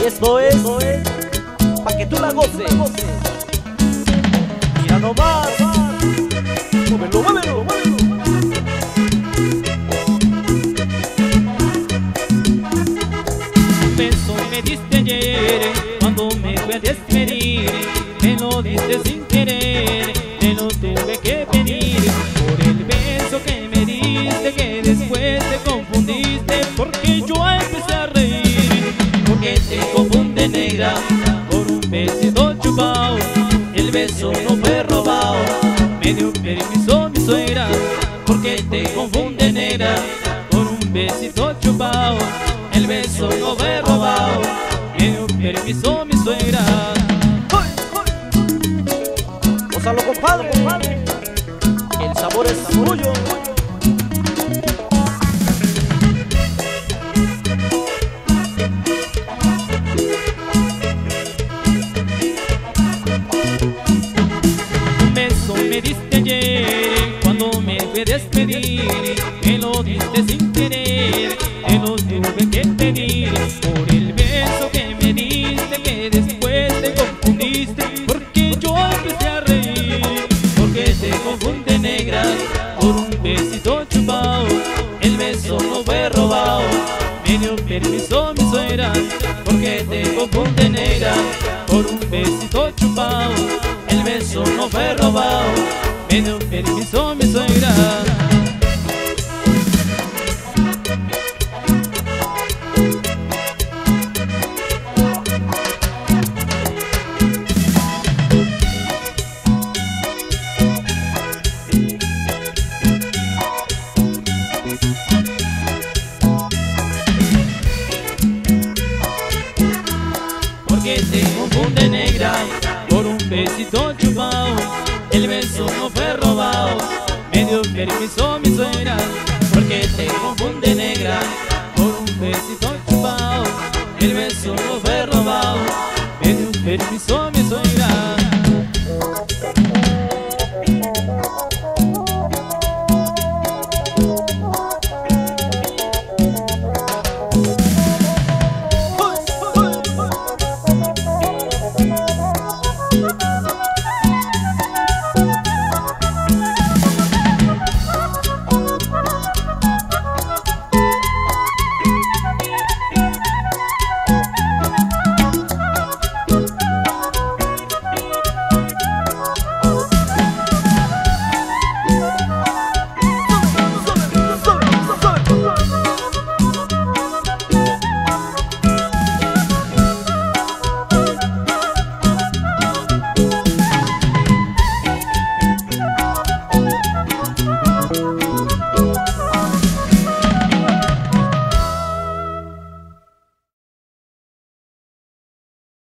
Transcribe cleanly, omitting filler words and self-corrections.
Y esto es pa' que tú la goces. Mira nomás, muévelo, muévelo, muévelo. Un beso me diste ayer cuando me fui a despedir. Me lo diste sin querer, te lo tuve que pedir. Por el beso que me diste, que después te confundiste, porque yo empecé a reír. Porque te confunde, negra, por un besito chupao. El beso no fue robado, me dio permiso mi suegra. Porque te confunde, negra, por un besito chupao. El beso no fue robado, me dio permiso mi suegra. Gózalo, compadre, el sabor es tuyo. Un beso me diste ayer cuando me fui a despedir. Me lo diste sin querer, te lo tuve que pedir. Por el beso que me diste, que después te confundiste, porque yo empecé a reír. Porque te confunde, negra, por un besito chupao. El beso no fue robado, me dio permiso mi suegra. Porque te confunde, negra, por un besito chupao. El beso no fue robado, me dio permiso mi suegra. Porque te confunde, negra, por un besito chupao. El beso no fue robado, me dio permiso mi suegra. Porque te confunde, negra, por un besito chupao. El beso no fue robado, me dio permiso